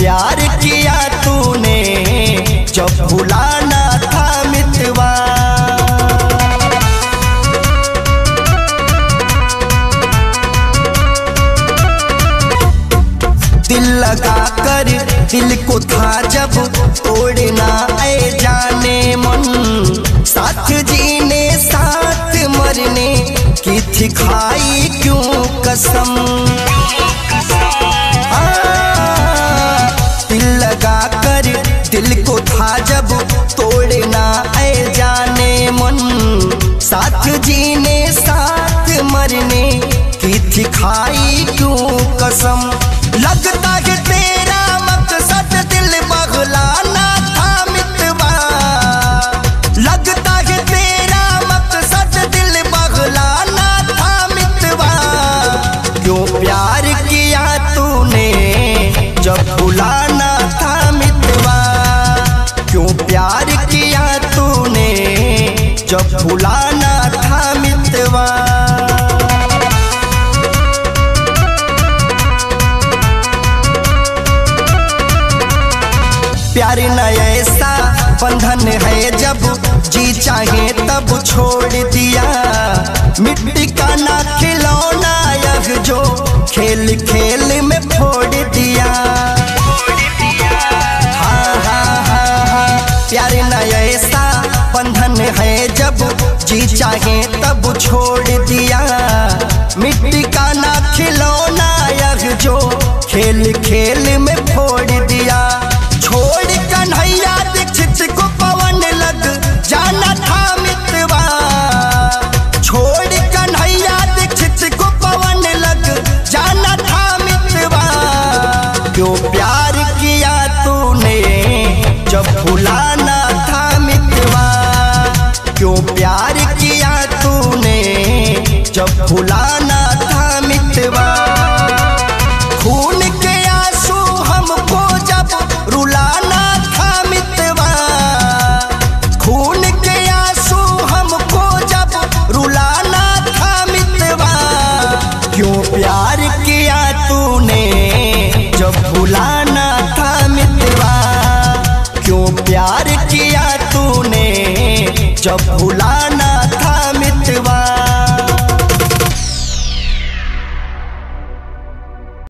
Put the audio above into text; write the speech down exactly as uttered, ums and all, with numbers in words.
प्यार किया तूने जब भुलाना था मितवा। दिल लगा कर दिल को था जब तोड़ना ऐ जाने मन, साथ जीने साथ मरने की थी खाई क्यों कसम। आ, दिल लगा कर दिल को था जब तोड़ना ऐ जाने मन, साथ जीने साथ मरने की थी खाई क्यों कसम। लगता है तेरा मकसद दिल बहलाना था मितवा, लगता है तेरा मकसद दिल बहलाना था मितवा। क्यों प्यार किया तूने जब भुलाना था मितवा, क्यों प्यार किया तूने जब भुलाना था मितवा। प्यार न ऐसा बंधन है जब जी चाहे तब छोड़ दिया, मिट्टी का ना खिलौना यह जो खेल खेल में फोड़ दिया। हाँ हाँ हाँ हाँ प्यार न ऐसा बंधन है जब जी चाहे तब छोड़ दिया, मिट्टी का ना खिलौना यह जो खेल खेल में फोड़ दिया। छोड़ कन्हैया दीक्षित को पवन लग जाना था मितवा, छोड़ कन्हैया दीक्षित को पवन लग जाना था मितवा। क्यों प्यार किया तूने जब भुलाना था मितवा, क्यों प्यार किया तूने जब भुलाना था मितवा। खून के आंसू हमको जब रुलाना था मितवा, खून के आंसू हमको जब रुलाना था मितवा। क्यों प्यार किया तूने जब भुलाना था मितवा, क्यों प्यार किया तूने जब भुलाना